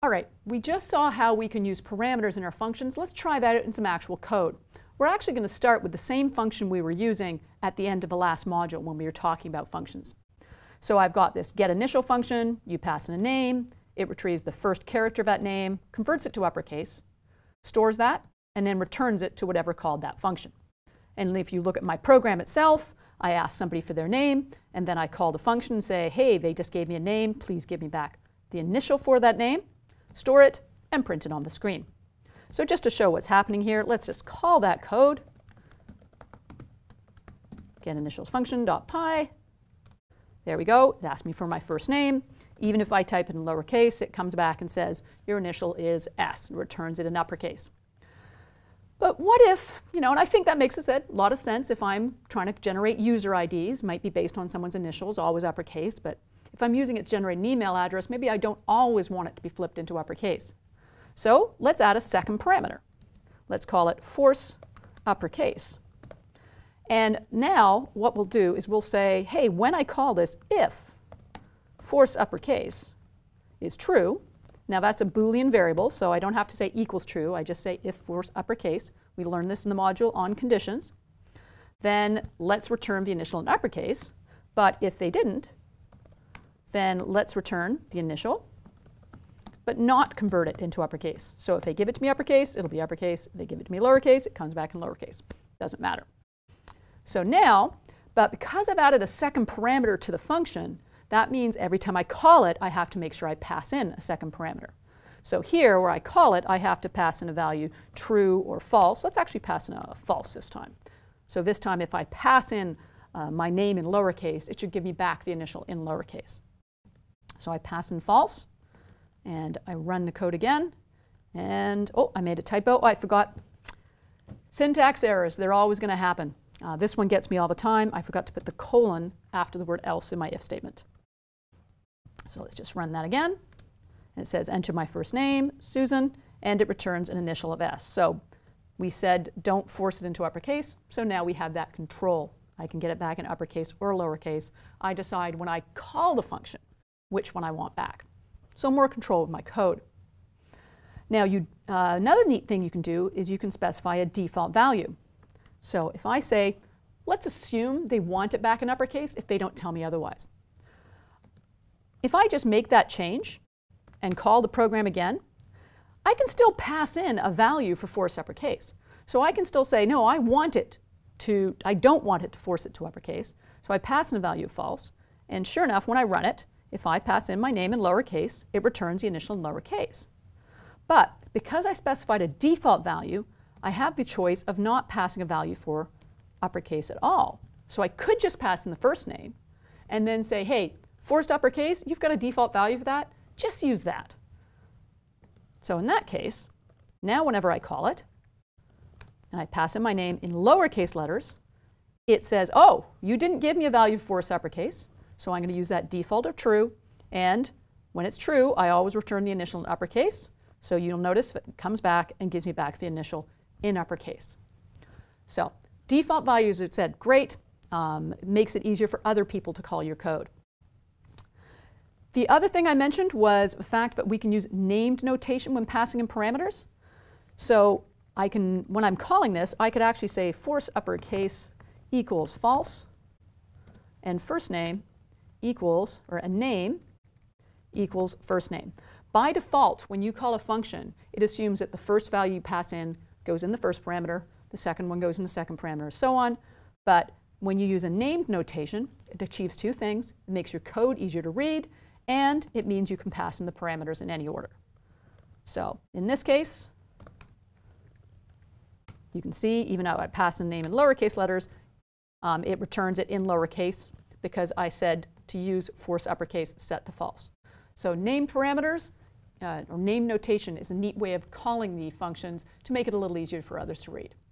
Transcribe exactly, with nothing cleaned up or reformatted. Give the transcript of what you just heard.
All right, we just saw how we can use parameters in our functions. Let's try that out in some actual code. We're actually going to start with the same function we were using at the end of the last module when we were talking about functions. So I've got this getInitial function. You pass in a name. It retrieves the first character of that name, converts it to uppercase, stores that, and then returns it to whatever called that function. And if you look at my program itself, I ask somebody for their name, and then I call the function and say, hey, they just gave me a name. Please give me back the initial for that name, store it, and print it on the screen. So just to show what's happening here, let's just call that code. GetInitials function dot py. There we go. It asks me for my first name. Even if I type it in lowercase, it comes back and says your initial is S and returns it in uppercase. But what if, you know, and I think that makes a lot of sense if I'm trying to generate user I Ds, might be based on someone's initials, always uppercase, but if I'm using it to generate an email address, maybe I don't always want it to be flipped into uppercase. So let's add a second parameter. Let's call it force uppercase. And now what we'll do is we'll say, hey, when I call this, if force uppercase is true, now that's a Boolean variable, so I don't have to say equals true. I just say if force uppercase. We learned this in the module on conditions. Then let's return the initial in uppercase. But if they didn't, then let's return the initial, but not convert it into uppercase. So if they give it to me uppercase, it'll be uppercase. If they give it to me lowercase, it comes back in lowercase. Doesn't matter. So now, but because I've added a second parameter to the function, that means every time I call it, I have to make sure I pass in a second parameter. So here, where I call it, I have to pass in a value true or false. Let's actually pass in a false this time. So this time, if I pass in uh, my name in lowercase, it should give me back the initial in lowercase. So I pass in false, and I run the code again. And, oh, I made a typo. Oh, I forgot. Syntax errors, they're always going to happen. Uh, this one gets me all the time. I forgot to put the colon after the word else in my if statement. So let's just run that again. And it says enter my first name, Susan, and it returns an initial of S. So we said don't force it into uppercase, so now we have that control. I can get it back in uppercase or lowercase. I decide when I call the function which one I want back. So more control of my code. Now you, uh, another neat thing you can do is you can specify a default value. So if I say, let's assume they want it back in uppercase if they don't tell me otherwise. If I just make that change and call the program again, I can still pass in a value for force uppercase. So I can still say, no, I want it to, I don't want it to force it to uppercase. So I pass in a value of false. And sure enough, when I run it, if I pass in my name in lowercase, it returns the initial in lowercase. But because I specified a default value, I have the choice of not passing a value for uppercase at all. So I could just pass in the first name and then say, hey, forced uppercase, you've got a default value for that, just use that. So in that case, now whenever I call it, and I pass in my name in lowercase letters, it says, oh, you didn't give me a value for forced uppercase, so I'm going to use that default of true, and when it's true, I always return the initial in uppercase, so you'll notice it comes back and gives me back the initial in uppercase. So default values, it said, great, um, it makes it easier for other people to call your code. The other thing I mentioned was the fact that we can use named notation when passing in parameters. So I can, when I'm calling this, I could actually say force uppercase equals false, and first name equals, or a name equals first name. By default, when you call a function, it assumes that the first value you pass in goes in the first parameter, the second one goes in the second parameter, so on. But when you use a named notation, it achieves two things. It makes your code easier to read, and it means you can pass in the parameters in any order. So in this case, you can see, even though I pass in name in lowercase letters, um, it returns it in lowercase because I said to use force uppercase set to false. So named parameters, uh, or name notation is a neat way of calling the functions to make it a little easier for others to read.